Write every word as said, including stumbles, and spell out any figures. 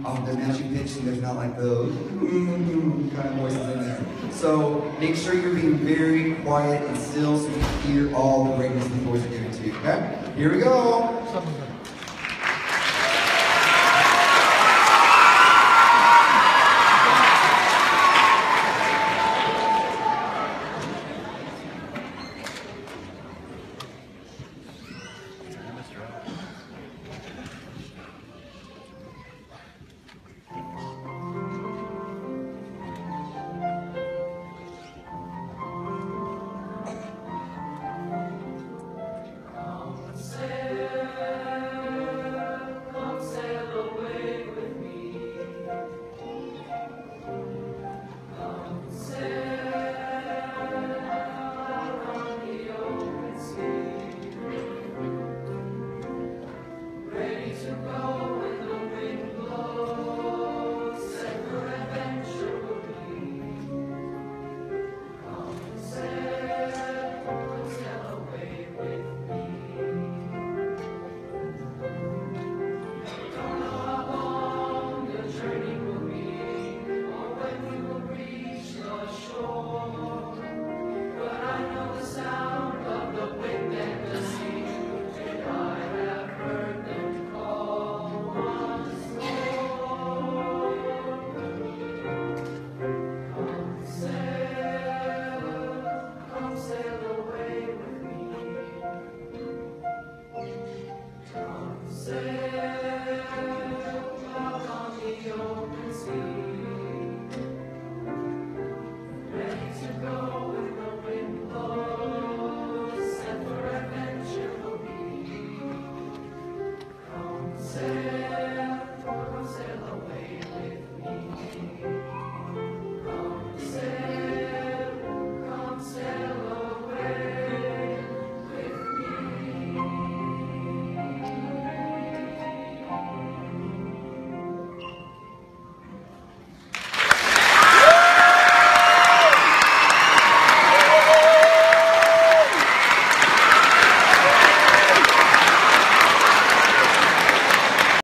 um, they're matching pitch, so there's not like those kind of voices in there. So make sure you're being very quiet and still so you can hear all the greatness the boys are doing to you, okay? Here we go.